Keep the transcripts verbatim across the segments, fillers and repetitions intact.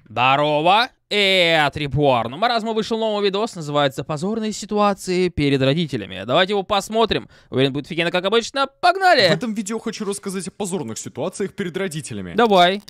Здорово! Это Репор. На маразму вышел новый видос, называется «Позорные ситуации перед родителями». Давайте его посмотрим. Уверен, будет офигенно, как обычно. Погнали! В этом видео хочу рассказать о позорных ситуациях перед родителями. Давай.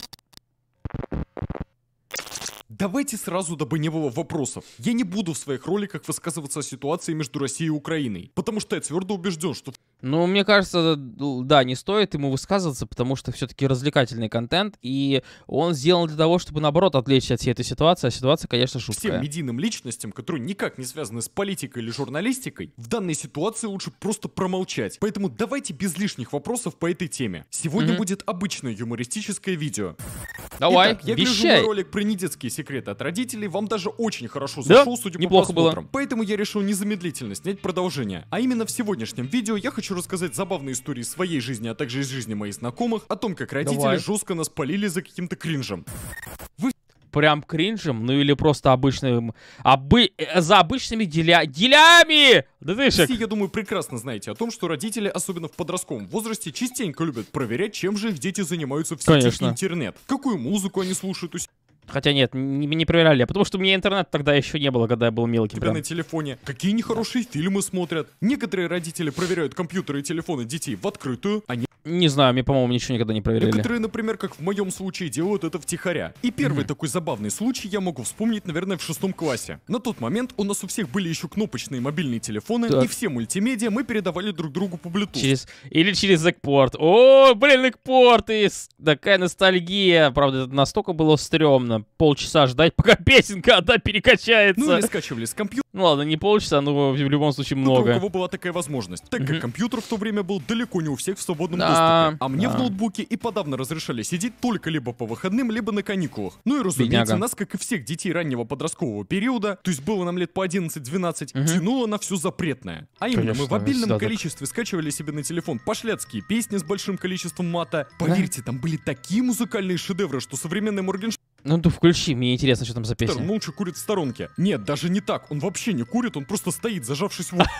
Давайте сразу, дабы не было вопросов. Я не буду в своих роликах высказываться о ситуации между Россией и Украиной, потому что я твердо убежден, что... Ну, мне кажется, да, не стоит ему высказываться, потому что все-таки развлекательный контент, и он сделан для того, чтобы, наоборот, отвлечься от всей этой ситуации, а ситуация, конечно, шуткая. Всем медийным личностям, которые никак не связаны с политикой или журналистикой, в данной ситуации лучше просто промолчать. Поэтому давайте без лишних вопросов по этой теме. Сегодня mm-hmm. будет обычное юмористическое видео. Давай, Итак, я вещай. гляжу на ролик про недетские секреты от родителей, вам даже очень хорошо зашел, да? судя Неплохо по просмотрам. было. Поэтому я решил незамедлительно снять продолжение. А именно в сегодняшнем видео я хочу рассказать забавные истории своей жизни, а также из жизни моих знакомых, о том, как родители Давай. жестко нас полили за каким-то кринжем. Вы... Прям кринжем? Ну или просто обычным... Обы... За обычными деля... делями! Да ты Все, я думаю, прекрасно знаете о том, что родители, особенно в подростковом возрасте, частенько любят проверять, чем же их дети занимаются в сети Конечно. интернет. Какую музыку они слушают у себя. Хотя нет, не, не проверяли, потому что у меня интернета тогда еще не было, когда я был мелкий. Тебя на телефоне. Какие нехорошие фильмы смотрят. Некоторые родители проверяют компьютеры и телефоны детей в открытую, они... Не знаю, мне, по-моему, ничего никогда не проверяли. Некоторые, например, как в моем случае, делают это втихаря. И первый mm-hmm. такой забавный случай я могу вспомнить, наверное, в шестом классе. На тот момент у нас у всех были еще кнопочные мобильные телефоны, так. и все мультимедиа мы передавали друг другу по Bluetooth. Через... Или через экпорт. О, блин, экпорт! И такая ностальгия. Правда, это настолько было стрёмно. Полчаса ждать, пока песенка одна перекачается. Ну или скачивали с компьютера. Ну ладно, не полчаса, но в любом случае Ну, много. у кого была такая возможность, так как mm-hmm. компьютер в то время был далеко не у всех в свободном да, доступе. А мне да. в ноутбуке и подавно разрешали сидеть только либо по выходным, либо на каникулах. Ну и разумеется, Бедняга. нас, как и всех детей раннего подросткового периода, то есть было нам лет по одиннадцать-двенадцать, mm-hmm. тянуло на все запретное. А именно, Конечно, мы в обильном количестве так. скачивали себе на телефон пошляцкие песни с большим количеством мата. Поверьте, да? там были такие музыкальные шедевры, что современный Моргенштерн... Ну ты включи, мне интересно, что там за песня. молча курит в сторонке. Нет, даже не так, он вообще не курит, он просто стоит, зажавшись в...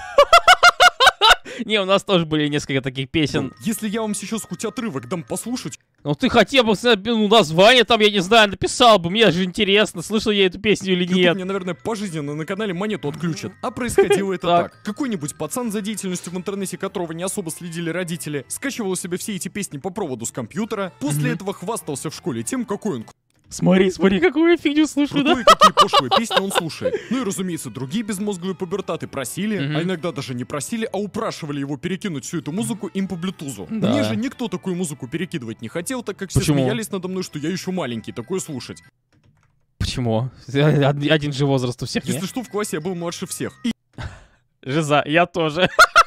Не, у нас тоже были несколько таких песен. Если я вам сейчас хоть отрывок дам послушать... Ну ты хотя бы ну, название там, я не знаю, написал бы, мне же интересно, слышал я эту песню или нет. Мне, наверное, пожизненно на канале монету отключат. А происходило это так. Какой-нибудь пацан, за деятельностью в интернете которого не особо следили родители, скачивал себе все эти песни по проводу с компьютера, после этого хвастался в школе тем, какой он... Смотри, смотри, какую я фигню слушаю, да? И какие пошлые песни он слушает. Ну и, разумеется, другие безмозглые пубертаты просили, mm-hmm. а иногда даже не просили, а упрашивали его перекинуть всю эту музыку им по блютузу. Да. Мне же никто такую музыку перекидывать не хотел, так как все Почему? смеялись надо мной, что я еще маленький, такое слушать. Почему? Один же возраст у всех, Если нет? что, в классе я был младше всех. И... Жиза, я тоже.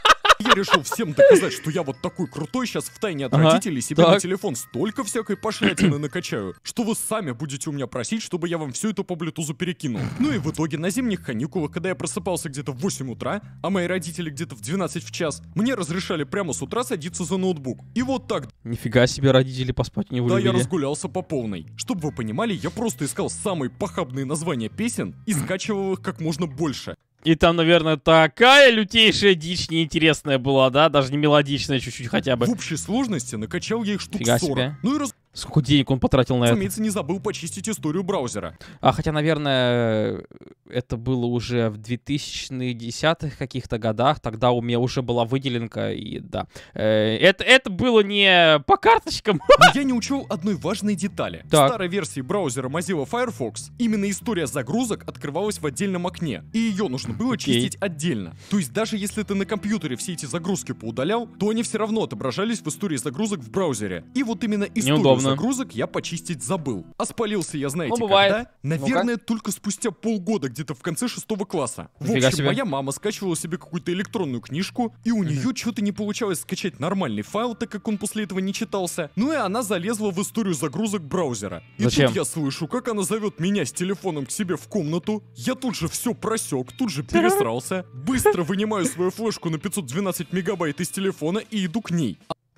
Я решил всем доказать, что я вот такой крутой, сейчас втайне от ага, родителей себе так. на телефон столько всякой пошлятины накачаю, что вы сами будете у меня просить, чтобы я вам все это по блютузу перекинул. Ну и в итоге на зимних каникулах, когда я просыпался где-то в восемь утра, а мои родители где-то в двенадцать в час, мне разрешали прямо с утра садиться за ноутбук. И вот так. Нифига себе, родители поспать не вылюбили. Да, я разгулялся по полной. Чтобы вы понимали, я просто искал самые похабные названия песен и скачивал их как можно больше. И там, наверное, такая лютейшая дичь неинтересная была, да? Даже не мелодичная чуть-чуть хотя бы. В общей сложности накачал я их штук Фига сорок. Себе. Ну и раз... Сколько денег он потратил на это? Разумеется, не забыл почистить историю браузера. А хотя, наверное, это было уже в двухтысячных каких-то годах. Тогда у меня уже была выделенка, и да. Это, это было не по карточкам. Но я не учел одной важной детали. Так. В старой версии браузера Mozilla Firefox именно история загрузок открывалась в отдельном окне, и ее нужно было Окей. чистить отдельно. То есть даже если ты на компьютере все эти загрузки поудалял, то они все равно отображались в истории загрузок в браузере. И вот именно историю Неудобно. загрузок я почистить забыл. А спалился я, знаете, ну, когда? Наверное, ну только спустя полгода, где-то в конце шестого класса. В Нифига общем, себе. моя мама скачивала себе какую-то электронную книжку, и у нее что-то не получалось скачать нормальный файл, так как он после этого не читался. Ну и она залезла в историю загрузок браузера. И Зачем? тут я слышу, как она зовет меня с телефоном к себе в комнату. Я тут же все просек, тут же пересрался. Быстро вынимаю свою флешку на пятьсот двенадцать мегабайт из телефона и иду к ней.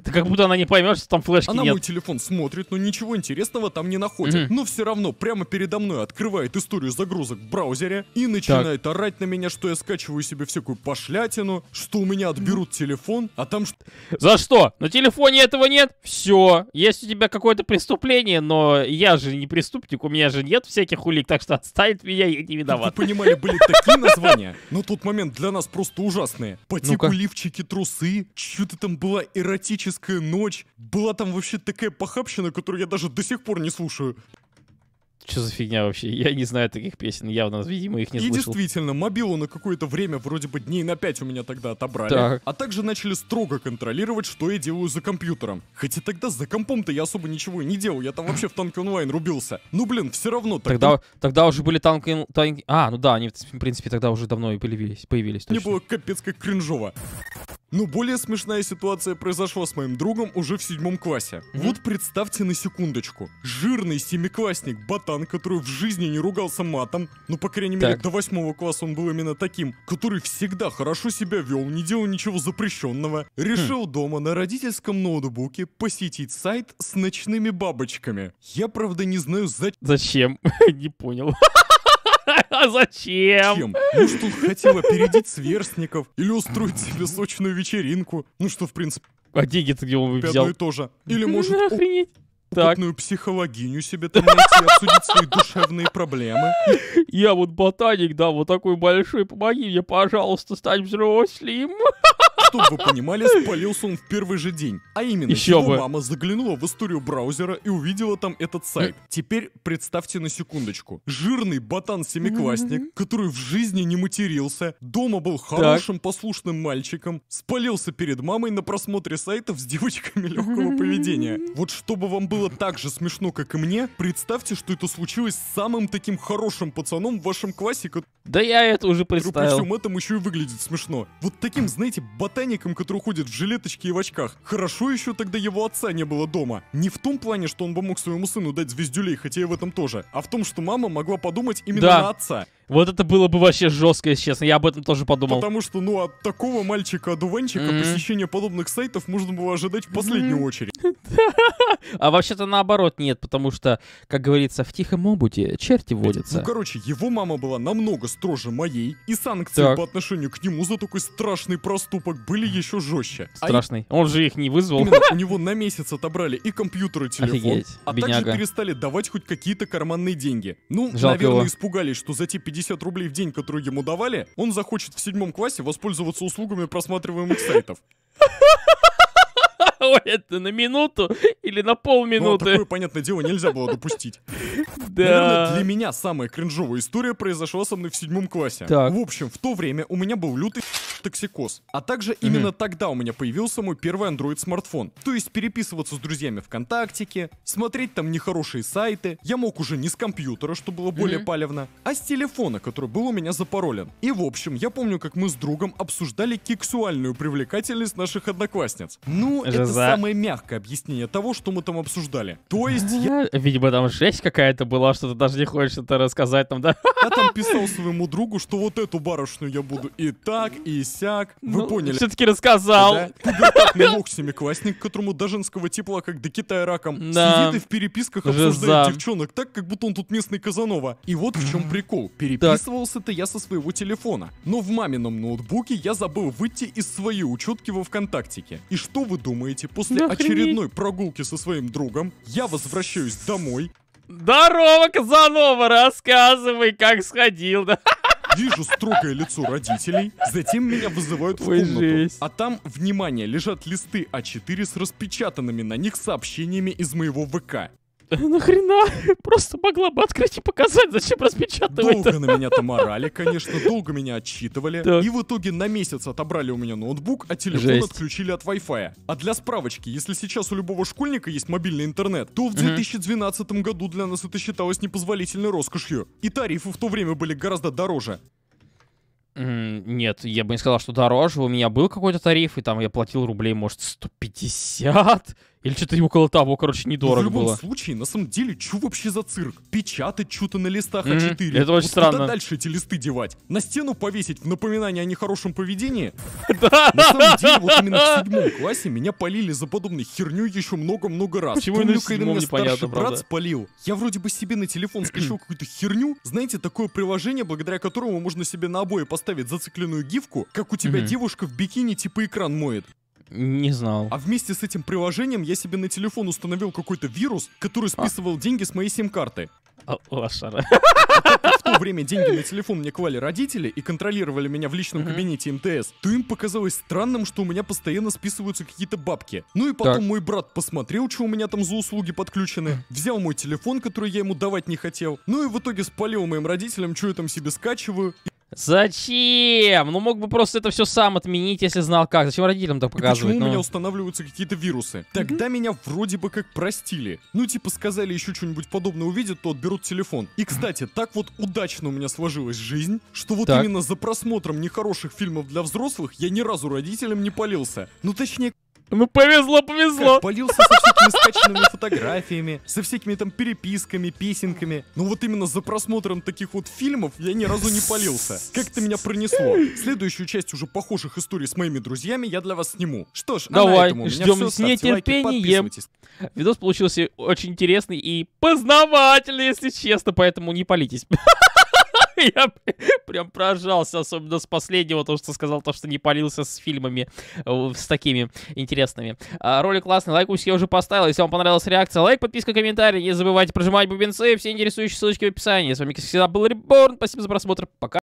Это как будто она не поймет, что там флешки Она нет. мой телефон смотрит, но ничего интересного там не находит. Мгм. Но все равно прямо передо мной открывает историю загрузок в браузере и начинает орать на меня, что я скачиваю себе всякую пошлятину, что у меня отберут телефон, а там что... За что? На телефоне этого нет? Все. Есть у тебя какое-то преступление, но я же не преступник, у меня же нет всяких улик, так что отстань от меня, я не Вы виноват. понимали, были такие названия, но тот момент для нас просто ужасные. По типу Ну-ка. лифчики, трусы, что-то там была эротическая ночь, была там вообще такая похабщина, которую я даже до сих пор не слушаю. Что за фигня вообще? Я не знаю таких песен, явно, видимо, их не И слышал. действительно, мобилу на какое-то время, вроде бы дней на пять у меня тогда отобрали. Так. А также начали строго контролировать, что я делаю за компьютером. Хотя тогда за компом-то я особо ничего и не делал, я там вообще в танке онлайн рубился. Ну блин, все равно тогда... Тогда, тогда уже были танки, танки... А, ну да, они, в принципе, тогда уже давно и появились, появились Мне точно. было капец как кринжово. Но более смешная ситуация произошла с моим другом уже в седьмом классе. Мгм. Вот представьте на секундочку. Жирный семиклассник ботан, который в жизни не ругался матом, ну, по крайней мере, Так. до восьмого класса он был именно таким, который всегда хорошо себя вел, не делал ничего запрещенного, решил дома на родительском ноутбуке посетить сайт с ночными бабочками. Я, правда, не знаю, зачем. Зачем? Не понял. А зачем? Чем? Ну что, хотел опередить сверстников или устроить себе сочную вечеринку. Ну что, в принципе, А деньги-то где он одно взял? и то же. Или, может, Охренеть. Так, опытную психологиню себе там найти, обсудить свои душевные проблемы. я вот ботаник, да, вот такой большой, помоги мне, пожалуйста, стать взрослым. Чтобы вы понимали, спалился он в первый же день. А именно, Еще его бы. мама заглянула в историю браузера и увидела там этот сайт. Теперь представьте на секундочку. Жирный ботан-семиклассник, который в жизни не матерился, дома был хорошим послушным мальчиком, спалился перед мамой на просмотре сайтов с девочками легкого поведения. Вот чтобы вам было так же смешно, как и мне, представьте, что это случилось с самым таким хорошим пацаном в вашем классе, который Да я это уже при представил. всем этом еще и выглядит смешно. Вот таким, знаете, ботаником, который ходит в жилеточке и в очках. Хорошо еще тогда его отца не было дома. Не в том плане, что он бы мог своему сыну дать звездюлей, хотя и в этом тоже, а в том, что мама могла подумать именно Да. на отца. Вот это было бы вообще жестко, если честно. Я об этом тоже подумал. Потому что, ну, от такого мальчика-одуванчика Мгм. посещение подобных сайтов можно было ожидать в последнюю очередь. А вообще-то наоборот нет, потому что, как говорится, в тихом омуте черти водятся. Ну, короче, его мама была намного строже моей, и санкции Так. по отношению к нему за такой страшный проступок были еще жестче. А Страшный. Он же их не вызвал. именно у него на месяц отобрали и компьютер, и телефон, Офигеть, а также бедняга. перестали давать хоть какие-то карманные деньги. Ну, Жалко наверное, его. испугались, что за те пятьдесят рублей в день, которые ему давали, он захочет в седьмом классе воспользоваться услугами просматриваемых сайтов. Ой, это на минуту или на Ну, а полминуты? такое, понятное дело, нельзя было допустить. Наверное, Да. для меня самая кринжовая история произошла со мной в седьмом классе. Так. В общем, в то время у меня был лютый токсикоз. А также именно тогда у меня появился мой первый Android-смартфон. То есть переписываться с друзьями ВКонтактике, смотреть там нехорошие сайты. Я мог уже не с компьютера, что было более Мгм. палевно, а с телефона, который был у меня запаролен. И в общем, я помню, как мы с другом обсуждали кексуальную привлекательность наших одноклассниц. Ну, это Жиза. самое мягкое объяснение того, что мы там обсуждали. То есть я Видимо, там жесть какая-то была, что ты даже не хочешь это рассказать там, да? Я там писал своему другу, что вот эту барышню я буду и так, и сяк. Вы поняли. Все-таки рассказал. Да? Пубертатный лох семиклассник, которому до женского тепла, как до Китая раком, Да. сидит и в переписках Жиза. обсуждает девчонок так, как будто он тут местный Казанова. И вот в чем прикол. Переписывался-то я со своего телефона. Но в мамином ноутбуке я забыл выйти из своей учетки во ВКонтактике. И что вы думаете? После Да охренеть. очередной прогулки со своим другом я возвращаюсь домой, Здорово, Казанова, рассказывай, как сходил, да? вижу строгое лицо родителей, затем меня вызывают в Ой, комнату. жесть. А там, внимание, лежат листы а четыре с распечатанными на них сообщениями из моего ВК. Нахрена? Просто могла бы открыть и показать, зачем распечатывать-то? Долго на меня там орали, конечно, долго меня отчитывали. Так. И в итоге на месяц отобрали у меня ноутбук, а телефон Жесть. отключили от Wi-Fi. А для справочки, если сейчас у любого школьника есть мобильный интернет, то в две тысячи двенадцатом году для нас это считалось непозволительной роскошью. И тарифы в то время были гораздо дороже. М, Нет, я бы не сказал, что дороже. У меня был какой-то тариф, и там я платил рублей, может, сто пятьдесят Или что-то около того, короче, недорого Но в любом было. случае, на самом деле, что вообще за цирк? Печатать что-то на листах Мгм, а четыре. это очень Вот странно. Куда дальше эти листы девать? На стену повесить в напоминание о нехорошем поведении? Да. На самом деле, вот именно в седьмом классе меня полили за подобной херню еще много-много раз. Почему Помню, именно в когда седьмом, меня непонятно, старший брат правда. спалил. Я вроде бы себе на телефон скачал какую-то херню. Знаете, такое приложение, благодаря которому можно себе на обои поставить зацикленную гифку, как у тебя Мгм. девушка в бикини типа экран моет. Не знал. А вместе с этим приложением я себе на телефон установил какой-то вирус, который списывал деньги с моей сим-карты. А, лошара. В то время деньги на телефон мне клали родители и контролировали меня в личном Мгм. кабинете эм тэ эс, то им показалось странным, что у меня постоянно списываются какие-то бабки. Ну и потом Так. мой брат посмотрел, что у меня там за услуги подключены, взял мой телефон, который я ему давать не хотел, ну и в итоге спалил моим родителям, что я там себе скачиваю. Зачем? Ну мог бы просто это все сам отменить, если знал как. Зачем родителям так И почему показывать? у Ну, меня устанавливаются какие-то вирусы? Тогда меня вроде бы как простили. Ну, типа сказали еще что-нибудь подобное увидят, то отберут телефон. И, кстати, так вот удачно у меня сложилась жизнь, что вот Так. именно за просмотром нехороших фильмов для взрослых я ни разу родителям не палился. Ну, точнее, ну повезло, повезло. как, палился со всякими скачанными фотографиями, со всякими там переписками, песенками. Но вот именно за просмотром таких вот фильмов я ни разу не палился. Как-то меня пронесло. Следующую часть уже похожих историй с моими друзьями я для вас сниму. Что ж, а на Давай, этом у меня ждем всё. с Ставьте лайки, нетерпением. подписывайтесь. Видос получился очень интересный и познавательный, если честно, поэтому не палитесь. Я прям прожался, особенно с последнего, то, что сказал, то, что не палился с фильмами, э, с такими интересными. А, ролик классный, лайкусик я уже поставил. Если вам понравилась реакция, лайк, подписка, комментарий. Не забывайте прожимать бубенцы, все интересующие ссылочки в описании. С вами, как всегда, был Реборн. Спасибо за просмотр. Пока.